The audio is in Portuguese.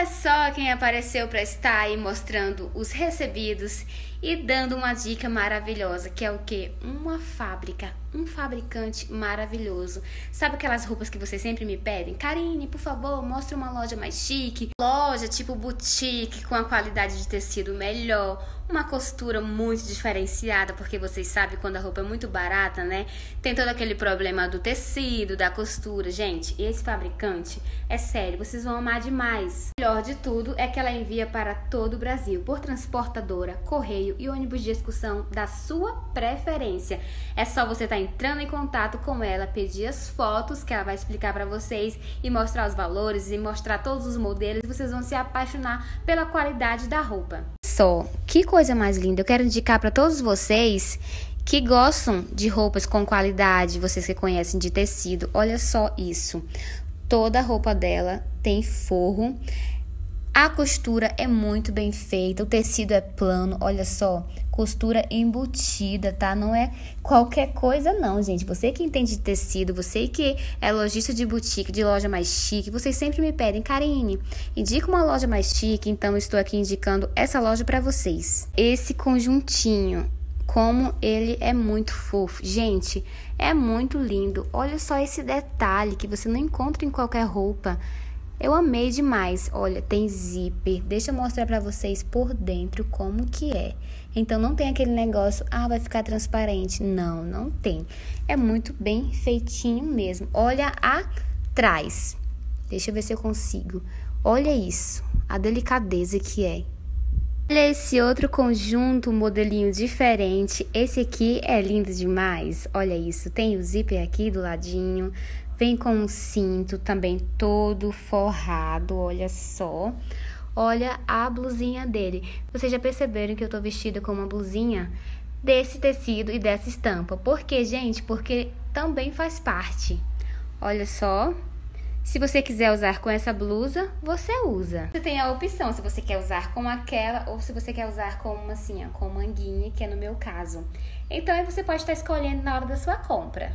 Olha só quem apareceu para estar aí mostrando os recebidos e dando uma dica maravilhosa, que é o quê? Uma fábrica, um fabricante maravilhoso. Sabe aquelas roupas que vocês sempre me pedem? Karine, por favor, mostre uma loja mais chique. Loja tipo boutique, com a qualidade de tecido melhor, uma costura muito diferenciada, porque vocês sabem quando a roupa é muito barata, né? Tem todo aquele problema do tecido, da costura. Gente, esse fabricante, é sério, vocês vão amar demais. O melhor de tudo é que ela envia para todo o Brasil, por transportadora, correio e ônibus de excursão da sua preferência. É só você estar entrando em contato com ela, pedir as fotos que ela vai explicar para vocês e mostrar os valores e mostrar todos os modelos, e vocês vão se apaixonar pela qualidade da roupa. Só, que coisa mais linda! Eu quero indicar para todos vocês que gostam de roupas com qualidade, vocês que conhecem de tecido, olha só isso. Toda a roupa dela tem forro, a costura é muito bem feita, o tecido é plano, olha só, costura embutida, tá? Não é qualquer coisa não, gente. Você que entende de tecido, você que é lojista de boutique, de loja mais chique, vocês sempre me pedem, Karine, indica uma loja mais chique, então eu estou aqui indicando essa loja para vocês. Esse conjuntinho, como ele é muito fofo, gente, é muito lindo. Olha só esse detalhe que você não encontra em qualquer roupa. Eu amei demais. Olha, tem zíper. Deixa eu mostrar pra vocês por dentro como que é. Então, não tem aquele negócio, vai ficar transparente. Não, não tem. É muito bem feitinho mesmo. Olha atrás. Deixa eu ver se eu consigo. Olha isso, a delicadeza que é. Olha esse outro conjunto, um modelinho diferente. Esse aqui é lindo demais. Olha isso, tem o zíper aqui do ladinho. Vem com um cinto também todo forrado, olha só. Olha a blusinha dele. Vocês já perceberam que eu tô vestida com uma blusinha desse tecido e dessa estampa. Por quê, gente? Porque também faz parte. Olha só. Se você quiser usar com essa blusa, você usa. Você tem a opção se você quer usar com aquela ou se você quer usar com uma assim, ó, com manguinha, que é no meu caso. Então, aí você pode estar escolhendo na hora da sua compra.